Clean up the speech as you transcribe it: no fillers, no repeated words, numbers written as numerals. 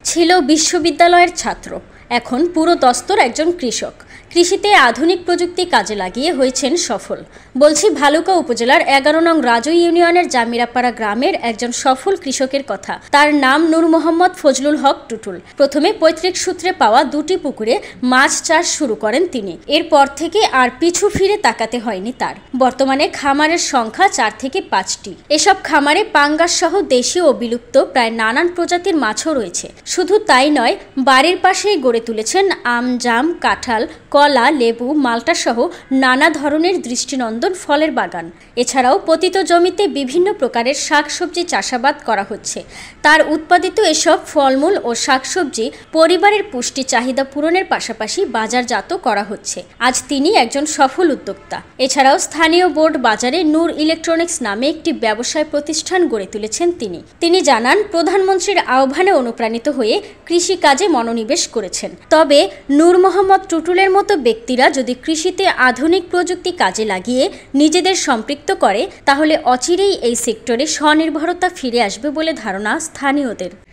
ছিল বিশ্ববিদ্যালয়ের ছাত্র, এখন পুরো দস্তুর একজন কৃষক। কৃষিতে আধুনিক প্রযুক্তি কাজে লাগিয়ে হয়েছেন সফল। বলছি ভালুকা উপজেলার 11 নং রাজু ইউনিয়নের জামিরাপাড়া গ্রামের একজন সফল কৃষকের কথা। তার নাম নূর মোহাম্মদ ফজলুল হক টুটুল। প্রথমে পৈতৃক সূত্রে পাওয়া 2টি পুকুরে মাছ চাষ শুরু করেন তিনি। এরপর থেকে আর পিছু ফিরে তাকাতে হয়নি তার। বর্তমানে খামারের সংখ্যা 4 থেকে 5টি। এসব খামারে পাঙ্গাস সহ দেশি ও বিলুপ্ত প্রায় নানান প্রজাতির মাছও রয়েছে। শুধু তাই নয়, বাড়ির পাশেই গড়ে তুলেছেন আম, জাম, কাঁঠাল, কলা, লেবু, মাল্টা সহ নানা ধরনের দৃষ্টিনন্দন ফলের বাগান। এছাড়াও পতিত জমিতে বিভিন্ন প্রকারের শাকসবজি চাষাবাদ করা হচ্ছে। তার উৎপাদিত এসব ফলমূল ও শাকসবজি পরিবারের পুষ্টি চাহিদা পূরণের পাশাপাশি বাজারজাত করা হচ্ছে। আজ তিনি একজন সফল উদ্যোক্তা। এছাড়াও স্থানীয় বোর্ড বাজারে নূর ইলেকট্রনিক্স নামে একটি ব্যবসায় প্রতিষ্ঠান গড়ে তুলেছেন তিনি জানান, প্রধানমন্ত্রীর আহ্বানে অনুপ্রাণিত হয়ে কৃষিকাজে মনোনিবেশ করেছেন। তবে নূর মোহাম্মদ টুটুলের মতো ব্যক্তিরা যদি কৃষিতে আধুনিক প্রযুক্তি কাজে লাগিয়ে নিজেদের সম্পৃক্ত করে, তাহলে অচিরেই এই সেক্টরে স্বনির্ভরতা ফিরে আসবে বলে ধারণা স্থানীয়দের।